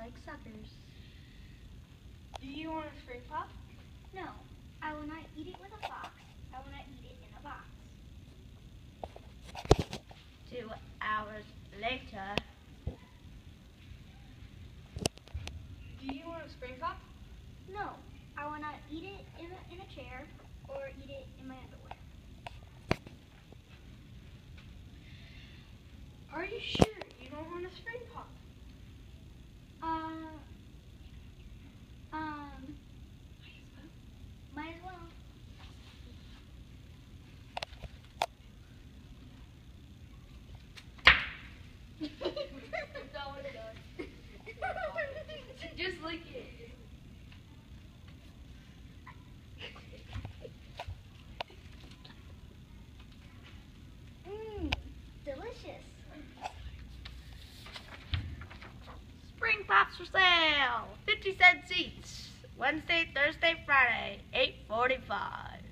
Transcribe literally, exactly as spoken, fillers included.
like suckers. Do you want a spring pop? No, I will not eat it with a box. I will not eat it in a box. Two hours later. Do you want a spring pop? No, I will not eat it in a, in a chair or eat it in my underwear. Are you sure you don't want a spring pop? Uh, um, might as well. That was done. Just lick it. Mmm, delicious. Spring Pops for sale. fifty cents each. Wednesday, Thursday, Friday. eight forty-five.